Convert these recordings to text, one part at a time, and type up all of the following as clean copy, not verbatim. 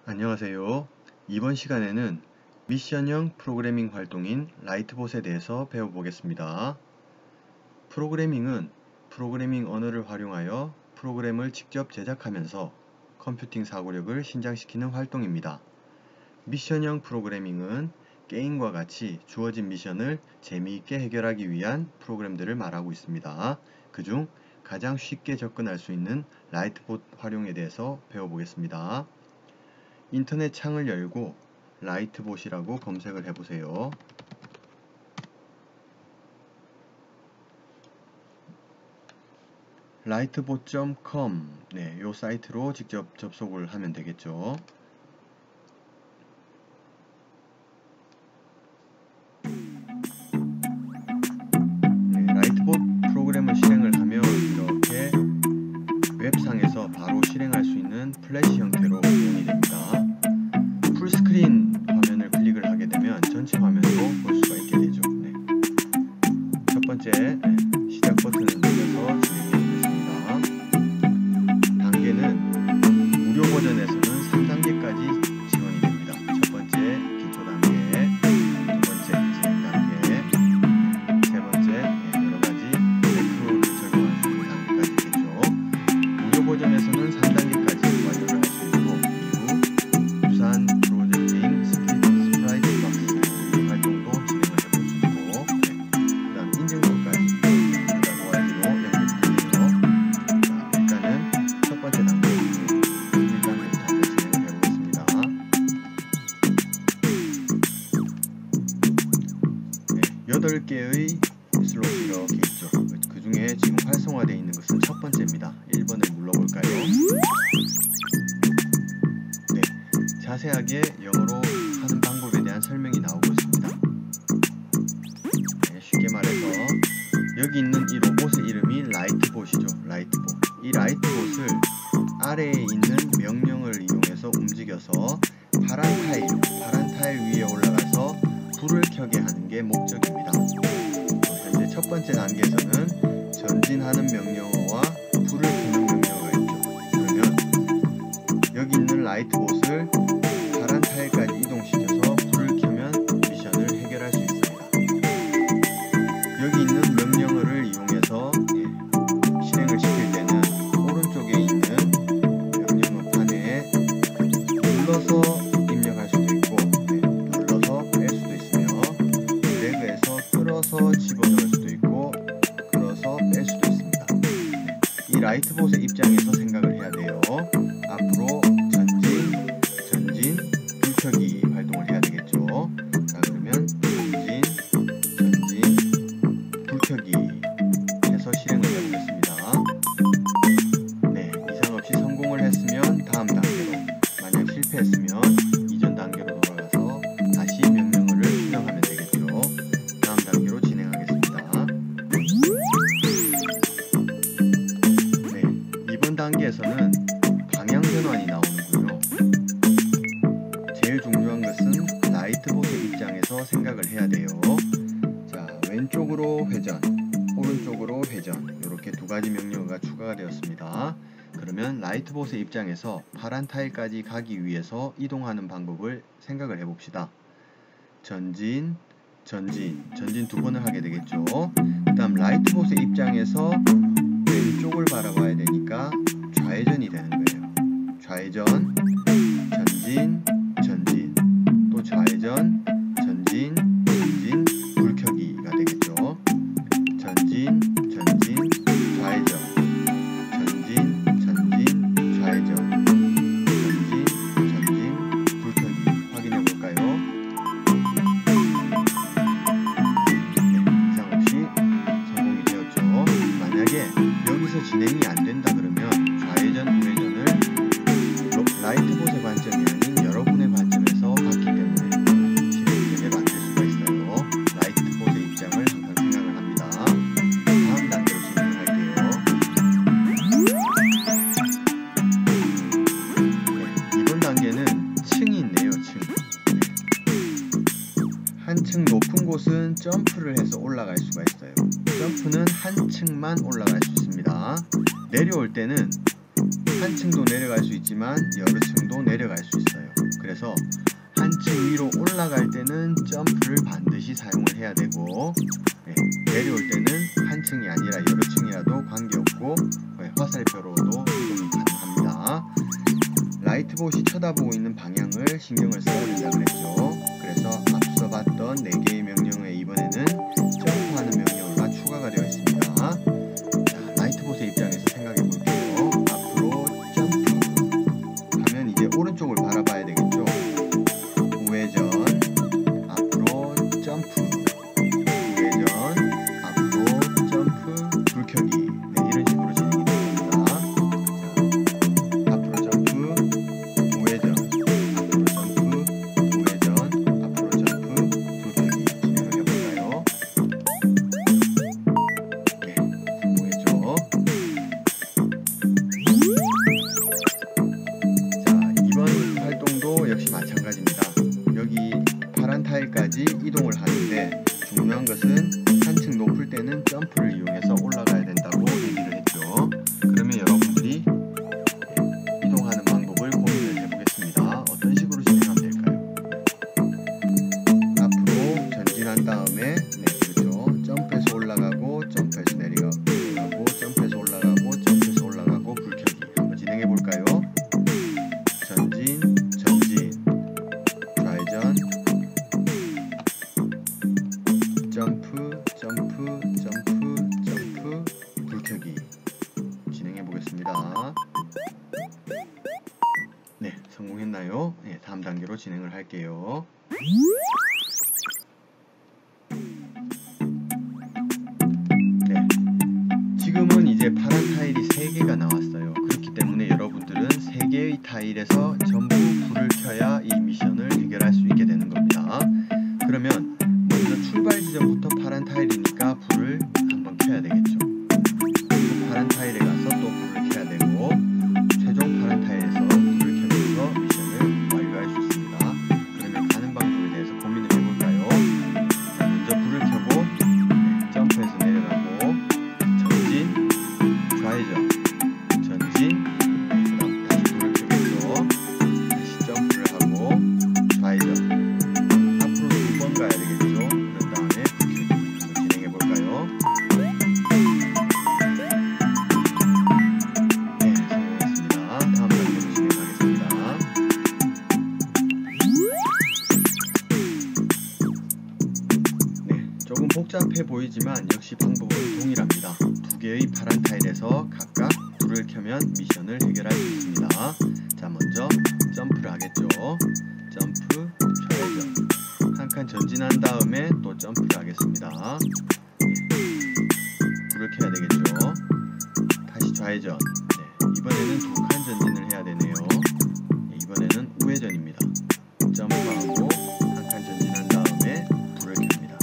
안녕하세요. 이번 시간에는 미션형 프로그래밍 활동인 라이트봇에 대해서 배워보겠습니다. 프로그래밍은 프로그래밍 언어를 활용하여 프로그램을 직접 제작하면서 컴퓨팅 사고력을 신장시키는 활동입니다. 미션형 프로그래밍은 게임과 같이 주어진 미션을 재미있게 해결하기 위한 프로그램들을 말하고 있습니다. 그중 가장 쉽게 접근할 수 있는 라이트봇 활용에 대해서 배워보겠습니다. 인터넷 창을 열고 라이트봇이라고 검색을 해보세요. lightbot.com 이 사이트로 직접 접속을 하면 되겠죠. 라이트봇 프로그램을 실행을 하면 이렇게 웹상에서 바로 실행할 수 있는 플래시 형태로 구현이 됩니다. 풀스크린 화면을 클릭을 하게 되면 전체 화면으로 볼 수가 있게 되죠. 첫 번째 시작 버튼을 눌러서 진행해 보겠습니다. 단계는 무료 버전에서는 3단계까지 지원이 됩니다. 첫 번째 기초 단계, 두 번째 진행 단계, 세 번째 여러 가지 매크로를 적용할 수 있는 단계까지 있겠죠. 무료 버전에서는 3단계까지 완료를 할 수 있고 이후 유사한 프로젝트인 스프라이트 박스 활동도 진행을 해볼 수 있고 그 다음 인증서까지 와이드로 연결되네요. 일단은 첫 번째 단계 1단계부터 한번 진행을 해보겠습니다. 8개의 슬롯이 이렇게 있죠. 그 중에 지금 활성화되어 있는 것은 첫 번째입니다. 1번을 눌러볼까요? 자세하게 영어로 하는 방법에 대한 설명이 나오고 있습니다. 쉽게 말해서 여기 있는 이 로봇의 이름이 라이트봇이죠. 라이트봇. 이 라이트봇을 아래에 있는 명령을 이용해서 움직여서 파란 타일 위에 올라가서 불을 켜게 하는 게 목적입니다. 현재 첫 번째 단계에서는 전진하는 명령어와 불을 켜는 명령어가 있죠. 그러면 여기 있는 라이트봇을 파란 타일까지 이동시켜서 불을 켜면 미션을 해결할 수 있습니다. 여기 있는 명령어를 이용해서 실행을 시킬 때는 오른쪽에 있는 명령어판에 눌러서 입력할 수도 있고 눌러서 뺄 수도 있으며 드래그해서 끌어서 집어넣을 수도 있고 끌어서 뺄 수도 있습니다. 이 라이트봇의 입장에서 생각을 해야 돼요. 앞으로 전진, 불켜기 활동을 해야 되겠죠. 자, 그러면 전진, 불켜기 해서 실행을 해보겠습니다. 이상 없이 성공을 했으면 다음 단계로, 만약 실패했으면 이전 단계로 돌아가서 다시 명령어를 수정하면 되겠죠. 다음 단계로 진행하겠습니다. 이번 단계에서는 방향 전환이 나오는군요. 제일 중요한 것은 라이트봇의 입장에서 생각을 해야 돼요. 자, 왼쪽으로 회전, 오른쪽으로 회전, 이렇게 두 가지 명령어가 추가가 되었습니다. 그러면 라이트봇의 입장에서 파란 타일까지 가기 위해서 이동하는 방법을 생각을 해봅시다. 전진 두 번을 하게 되겠죠. 그 다음 라이트봇의 입장에서 왼쪽을 바라봐야 되니까 좌회전이 되는 거예요. 좌회전, 전진, 또 좌회전, 전진, 불켜기가 되겠죠. 전진, 좌회전, 전진, 좌회전, 전진, 불켜기 확인해 볼까요? 이상 없이 성공이 되었죠. 만약에 여기서 진행이 안 된다 그러면 좌회전, 우회전을 라이트봇의 관점이 아닌 여러분의 관점에서 봤기 때문에 실행이 제대로 안 될 수가 있어요. 라이트봇의 입장을 항상 생각을 합니다. 다음 단계로 진행할게요. 이번 단계는 층이 있네요. 한 층 높은 곳은 점프를 해서 올라갈 수가 있어요. 점프는 한 층만 올라갈 수 있습니다. 내려올 때는 한 층도 내려갈 수 있지만 여러 층도 내려갈 수 있어요. 그래서 한 층 위로 올라갈 때는 점프를 반드시 사용을 해야 되고, 내려올 때는 한 층이 아니라 여러 층이라도 관계없고 화살표로도 이동이 가능합니다. 라이트봇이 쳐다보고 있는 방향을 신경을 써야 된다 그랬죠. 그래서 앞서 봤던 4개의 명령 외에 이번에는 점프하는 명령어가 추가가 되어 있습니다. 자, 라이트봇의 입장에서 생각해 볼게요. 앞으로 점프 하면 이제 오른쪽을 바라봐야 되겠죠. 우회전, 앞으로 점프, 우회전, 앞으로 점프, 불 켜기. 이런 식으로 진행이 됩니다. 자, 앞으로 점프, 우회전, 앞으로 점프, 우회전, 앞으로 점프, 불 켜기. 진행을 해볼까요? 성공했죠. 자, 이번 활동도 역시 마찬가지입니다. 여기 파란 타일까지 이동을 하는데 중요한 것은 한층 높을 때는 점프를 이용해서 올라가야 된다고 얘기를 했죠. 그러면 여러분들이 이동하는 방법을 고민을 해보겠습니다. 어떤 식으로 진행하면 될까요? 앞으로 전진한 다음에 그렇죠. 점프해서 올라가고 점프해서 내려가고 점프해서 올라가고 점프해서 올라가고 불켜기. 한번 진행해 볼까요? 전진, 전진, 좌회전, 점프, 점프, 점프, 점프, 불켜기. 진행해 보겠습니다. 네, 성공했나요? 네, 다음 단계로 진행을 할게요. 네, 지금은 이제 파란 타일이 3개가 나왔어요. 그렇기 때문에 여러분들은 3개의 타일에서 전부 불을 켜야 이 미션을 해결할 수 있게 되는 겁니다. 그러면 먼저 출발 지점부터 파란 타일이니까 불을 한번 켜야 되겠죠. 그리고 파란 타일에 가서 또 불을 켜야 되고, 최종 파란 타일에서 불을 켜면서 미션을 완료할 수 있습니다. 그러면 가는 방법에 대해서 고민을 해볼까요? 자, 먼저 불을 켜고 점프해서 내려가고 전진, 좌회전, 전진, 그다음 다시 불을 켜면서 다시 점프를 하고 좌회전, 앞으로 2번 가야 되겠죠. 그런 다음에 불 켜기. 한번 진행해 볼까요? 네, 성공했습니다. 다음 단계로 진행하겠습니다. 네, 조금 복잡해 보이지만 역시 방법은 동일합니다. 2개의 파란 타일에서 각각 불을 켜면 미션을 해결할 수 있습니다. 자, 먼저 점프를 하겠죠. 점프, 좌회전. 한 칸 전진한 다음에 또 점프를 하겠습니다. 불을 켜야 되겠죠. 다시 좌회전. 이번에는 2칸 전진을 해야 되네요. 이번에는 우회전입니다. 점프하고 한 칸 전진한 다음에 불을 켭니다.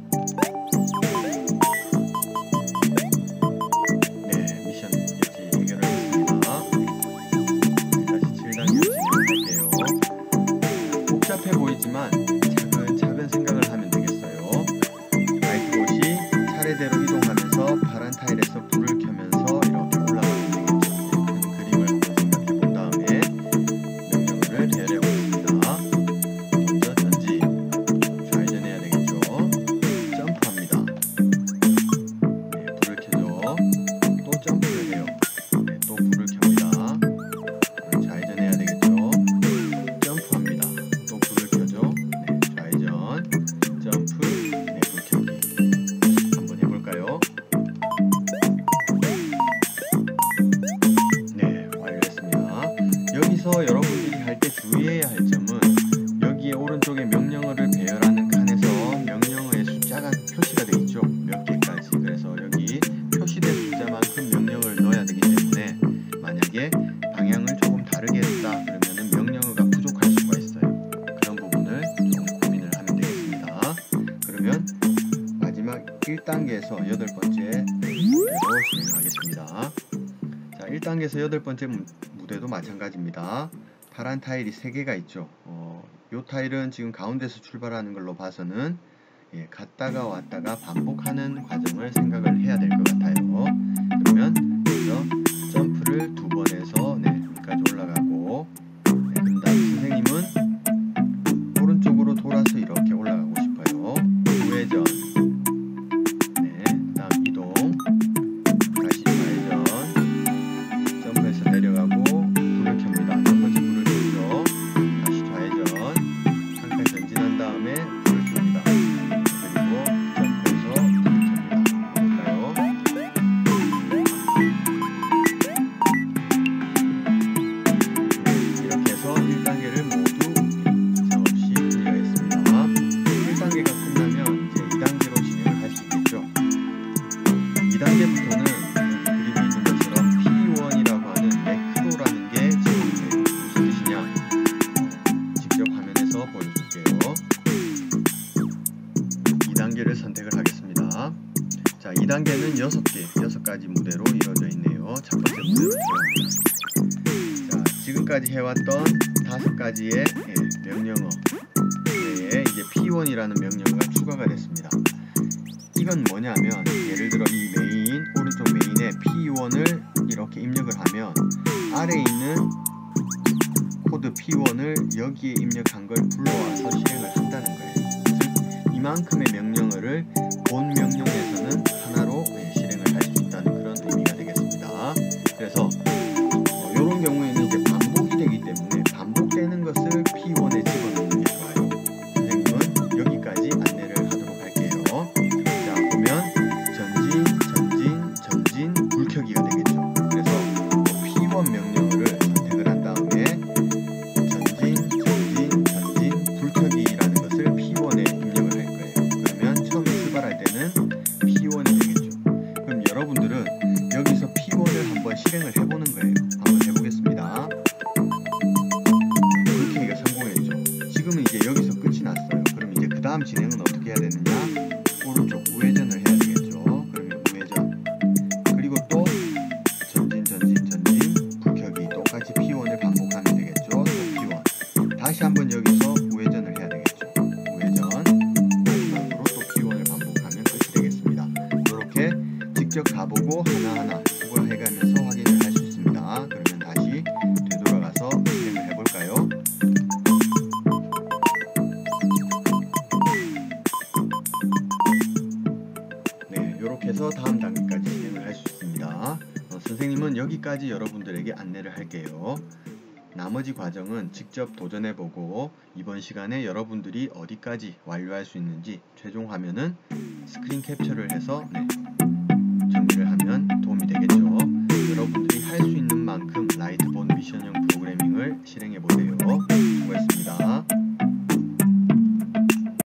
미션 역시 해결을 했습니다. 다시 7단계로 진행할게요. 복잡해 보이지만 차근차근 생각을 하면 되겠어요. 라이트봇이 차례대로 이동하면서 파란 타일에서 불을 켜면서 이렇게 올라가면 되겠죠. 큰 그림을 한번 생각해 본 다음에 명령어를 대열해 보겠습니다. 먼저 전진, 좌회전해야 되겠죠. 점프합니다. 불을 켜죠. 또 점프를 해요. 또 불을 켭니다. 좌회전해야 되겠죠. 점프합니다. 또 불을 켜죠. 좌회전, 점프, 불 켜기. 한번 해볼까요? 네, 완료했습니다. 여기서 여러분들이 할 때 주의해야 할 점은 여기에 오른쪽에 명령어를 배열하는 칸에서 명령어의 숫자가 표시가 되어 있죠. 몇 개까지. 그래서 여기 표시된 숫자만큼 명령어를 넣어야 되기 때문에 만약에 방향을 조금 다르게 했다 그러면은 명령어가 부족할 수가 있어요. 그런 부분을 좀 고민을 하면 되겠습니다. 그러면 마지막 1단계에서 8번째 무대로 진행하겠습니다. 자, 1단계에서 8번째 무대도 마찬가지입니다. 파란 타일이 3개가 있죠. 요 타일은 지금 가운데서 출발하는 걸로 봐서는 갔다가 왔다가 반복하는 과정을 생각을 해야 될 것 같아요. 그러면 먼저 점프를 2번 해서 여섯 가지 무대로 이루어져 있네요. 첫 번째 무대로 들어갑니다. 자, 지금까지 해왔던 5가지의 명령어 외에 이제 P1이라는 명령어가 추가가 됐습니다. 이건 뭐냐면 예를 들어 이 메인, 오른쪽 메인에 P1을 이렇게 입력을 하면 아래에 있는 코드 P1을 여기에 입력한 걸 불러와서 실행을 한다는 거예요. 즉 이만큼의 명령어를 본 명령에서는 하나로 실행을 할 수 있다는 그런 의미가 되겠습니다. 그래서 이런 경우에는 이제 반복이 되기 때문에 반복되는 것을 P1에 집어넣는 게 좋아요. 선생님은 여기까지 안내를 하도록 할게요. 자, 보면 전진, 불켜기가 되겠죠. 그래서 P1 명령어를 선택을 한 다음에 전진, 불켜기라는 것을 P1에 입력을 할 거예요. 그러면 처음에 출발할 때는 P1이 되겠죠. 그럼 여러분들은 여기서 P1을 한번 실행을 해보는 거예요. 한번 해보겠습니다. 불켜기가 성공했죠. 지금은 이제 여기서 끝이 났어요. 그럼 이제 그 다음 진행은 어떻게 해야 되느냐? 오른쪽 우회전을 해야 되겠죠. 그러면 우회전, 그리고 또 전진, 불켜기 똑같이 P1을 반복하면 되겠죠. 또 P1 다시 한번 여기서 우회전을 해야 되겠죠. 우회전, 마지막으로 또 P1을 반복하면 끝이 되겠습니다. 이렇게 직접 가보고 하나하나 추가해가면서 확인을 할 수 있습니다. 그러면 다시 되돌아가서 실행을 해볼까요? 네, 이렇게 해서 다음 단계까지 진행을 할 수 있습니다. 선생님은 여기까지 여러분들에게 안내를 할게요. 나머지 과정은 직접 도전해보고 이번 시간에 여러분들이 어디까지 완료할 수 있는지 최종 화면은 스크린 캡처를 해서 정리를 하면 도움이 되겠죠. 여러분들이 할 수 있는 만큼 라이트본 미션형 프로그래밍을 실행해보세요.